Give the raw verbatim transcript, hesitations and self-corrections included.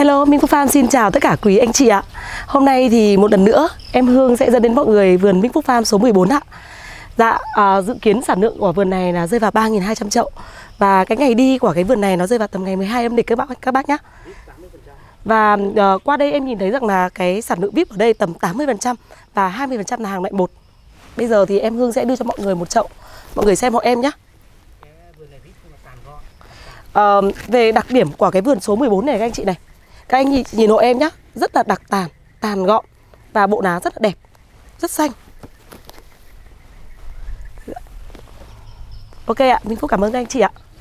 Hello, Minh Phúc Farm xin chào tất cả quý anh chị ạ. Hôm nay thì một lần nữa em Hương sẽ dẫn đến mọi người vườn Minh Phúc Farm số mười bốn ạ. Dạ, à, dự kiến sản lượng của vườn này là rơi vào ba nghìn hai trăm chậu. Và cái ngày đi của cái vườn này nó rơi vào tầm ngày mười hai âm lịch các bác các bác nhé. Và à, qua đây em nhìn thấy rằng là cái sản lượng vê i pê ở đây tầm tám mươi phần trăm và hai mươi phần trăm là hàng loại một. Bây giờ thì em Hương sẽ đưa cho mọi người một chậu, mọi người xem hộ em nhé. À, về đặc điểm của cái vườn số mười bốn này các anh chị này, các anh nhìn, nhìn hộ em nhé, rất là đặc tàn, tàn gọn và bộ lá rất là đẹp, rất xanh. Ok ạ, Minh Phúc cảm ơn các anh chị ạ.